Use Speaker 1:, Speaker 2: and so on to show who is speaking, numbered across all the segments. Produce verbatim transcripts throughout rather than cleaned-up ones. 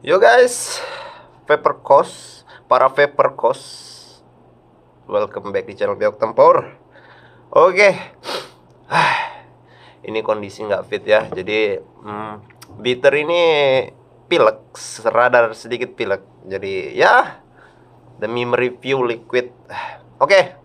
Speaker 1: Yo guys, Vapor Coast, para Vapor Coast, welcome back di channel Biok Tempur. Oke, ini kondisi nggak fit ya. Jadi hmm, bitter ini pilek, radar sedikit pilek. Jadi ya demi mereview liquid. Oke,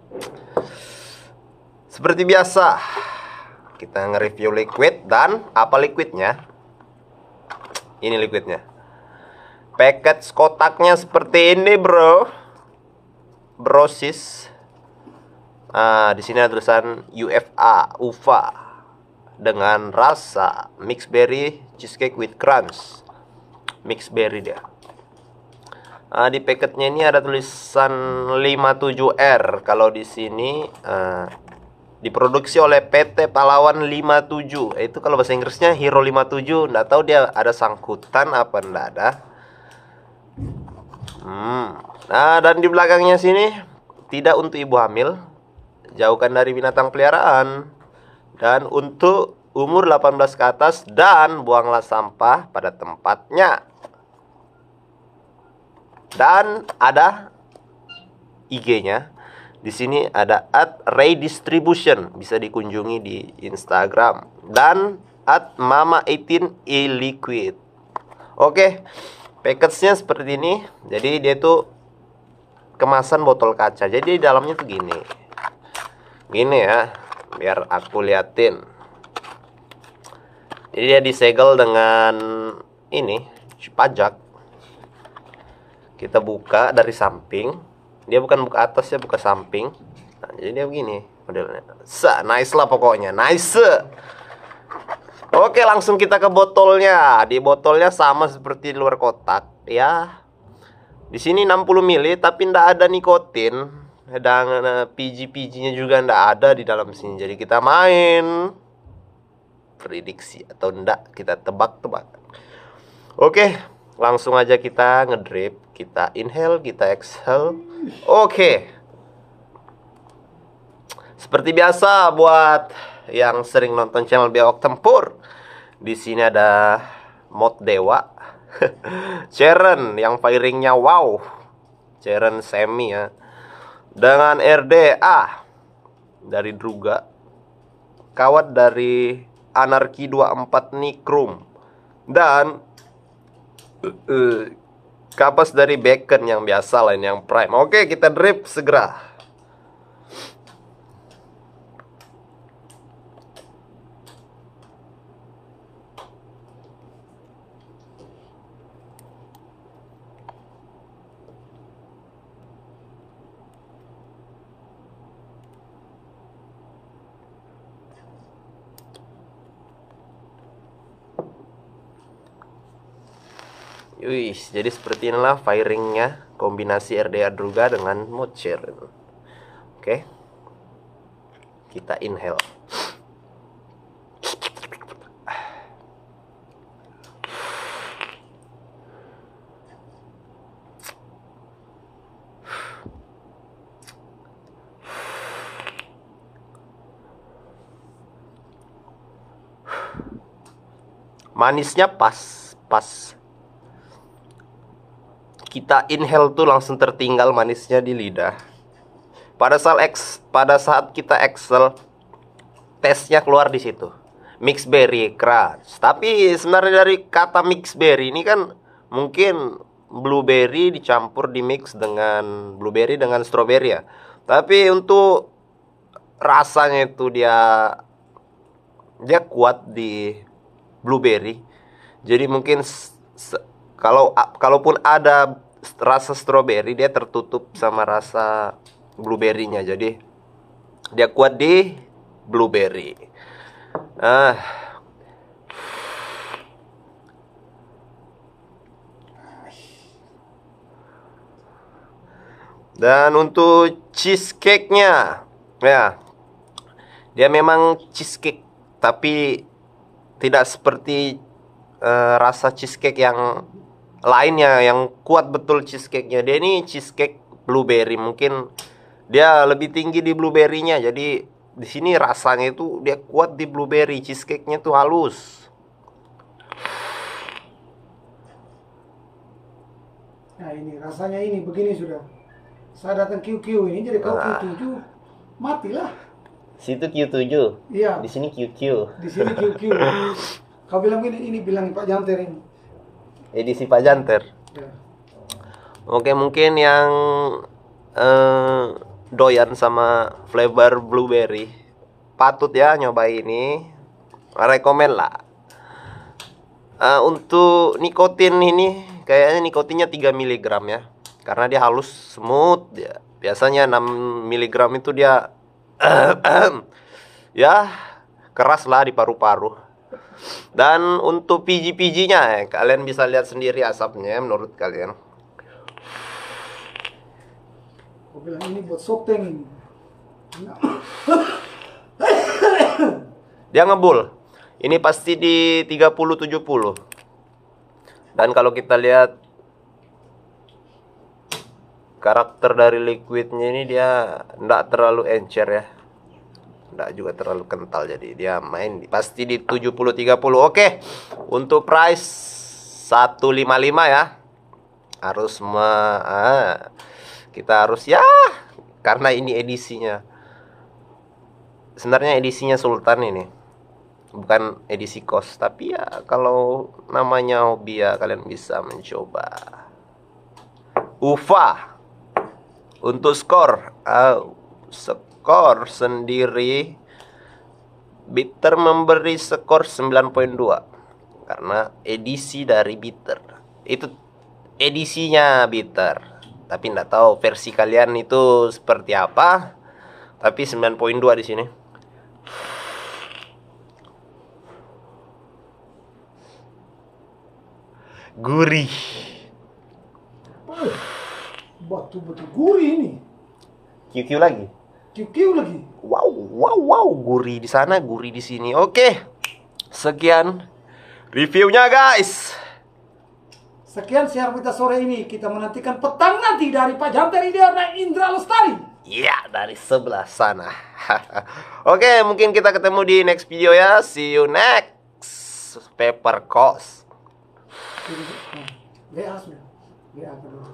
Speaker 1: seperti biasa kita nge-review liquid. Dan apa liquidnya? Ini liquidnya. Package kotaknya seperti ini, bro. Brosis. Ah, di sini ada tulisan U F A, U F A, dengan rasa mixed berry cheesecake with crunch. Mixed berry dia. Ah, di packetnya ini ada tulisan lima puluh tujuh R. Kalau di sini ah, diproduksi oleh P T Pahlawan lima puluh tujuh. Itu kalau bahasa Inggrisnya Hero lima puluh tujuh. Nggak tahu dia ada sangkutan apa enggak ada. Hmm. Nah, dan di belakangnya sini tidak untuk ibu hamil, jauhkan dari binatang peliharaan, dan untuk umur delapan belas ke atas, dan buanglah sampah pada tempatnya. Dan ada I G-nya. Di sini ada at Ray Distribution, bisa dikunjungi di Instagram, dan at Mama delapan belas e Liquid. Oke, package-nya seperti ini. Jadi dia tuh kemasan botol kaca. Jadi di dalamnya tuh gini. Gini ya, biar aku liatin. Jadi dia disegel dengan ini, pajak. Kita buka dari samping. Dia bukan buka atas ya, buka samping. Nah, jadi dia begini modelnya. Sa, nice lah pokoknya, nice. Oke, langsung kita ke botolnya. Di botolnya sama seperti di luar kotak, ya. Di sini enam puluh mililiter, tapi ndak ada nikotin. Dan P G-P G-nya juga ndak ada di dalam sini. Jadi kita main prediksi atau ndak, kita tebak-tebak. Oke, langsung aja kita ngedrip, kita inhale, kita exhale. Oke. Seperti biasa buat yang sering nonton channel Biok Tempur, di sini ada mod dewa. Cheren yang firingnya wow. Cheren semi ya. Dengan R D A dari Druga. Kawat dari Anarki dua puluh empat Nikrum. Dan uh, kapas dari Bacon yang biasa lain, yang prime. Oke, kita drip segera. Wih, jadi seperti inilah firingnya, kombinasi R D A Druga dengan mod Cheren. Oke, kita inhale. Manisnya pas, pas. Kita inhale tuh langsung tertinggal manisnya di lidah. Pada saat ex, pada saat kita exhale, tesnya keluar di situ. Mixed berry crunch. Tapi sebenarnya dari kata mixed berry ini kan mungkin blueberry dicampur di mix dengan blueberry dengan strawberry ya. Tapi untuk rasanya itu dia dia kuat di blueberry. Jadi mungkin kalau kalaupun ada rasa strawberry, dia tertutup sama rasa blueberry-nya. Jadi dia kuat di blueberry. Ah. Dan untuk cheesecake-nya, ya, dia memang cheesecake, tapi tidak seperti uh, rasa cheesecake yang lainnya yang kuat betul cheesecake-nya. Dia ini cheesecake blueberry, mungkin dia lebih tinggi di blueberry-nya. Jadi di sini rasanya itu dia kuat di blueberry, cheesecake-nya tuh halus.
Speaker 2: Nah ini rasanya ini begini sudah. Saya datang Q Q ini jadi kau
Speaker 1: Nah.
Speaker 2: Q tujuh matilah.
Speaker 1: Situ Q tujuh.
Speaker 2: Iya.
Speaker 1: Di sini Q Q.
Speaker 2: Di sini Q Q. Kau bilang ini ini bilang Pak Janter ini.
Speaker 1: Edisi Pak Janter.
Speaker 2: Ya.
Speaker 1: Oke, mungkin yang eh, doyan sama flavor blueberry patut ya nyoba ini. Rekomen lah. Eh, untuk nikotin ini kayaknya nikotinnya tiga miligram ya. Karena dia halus, smooth ya. Biasanya enam miligram itu dia ya keras lah di paru-paru. Dan untuk biji-bijinya eh, kalian bisa lihat sendiri asapnya menurut kalian.
Speaker 2: Kau bilang ini buat soteng ini. Nah.
Speaker 1: Dia ngebul. Ini pasti di tiga puluh tujuh puluh. Dan kalau kita lihat karakter dari liquidnya ini dia enggak terlalu encer ya. Enggak juga terlalu kental, jadi dia main di, pasti di tujuh puluh tiga puluh. Oke. Untuk price seratus lima puluh lima ya. Harus me, ah, kita harus ya karena ini edisinya. Sebenarnya edisinya Sultan ini. Bukan edisi kos, tapi ya kalau namanya hobi ya kalian bisa mencoba. U F A untuk skor, oh, skor sendiri Bitter memberi skor sembilan koma dua karena edisi dari Bitter. Itu edisinya Bitter. Tapi nggak tahu versi kalian itu seperti apa. Tapi sembilan koma dua di sini. Gurih.
Speaker 2: Betul-betul gurih ini.
Speaker 1: Q Q lagi.
Speaker 2: Q Q lagi.
Speaker 1: Wow, wow, wow, gurih di sana, gurih di sini. Oke. Sekian reviewnya, guys.
Speaker 2: Sekian siar kita sore ini. Kita menantikan petang nanti dari Pak Janter Indra Indra Lestari.
Speaker 1: Iya, dari sebelah sana. Oke, mungkin kita ketemu di next video ya. See you next. Paper Coast.
Speaker 2: W A sudah. W A kedua.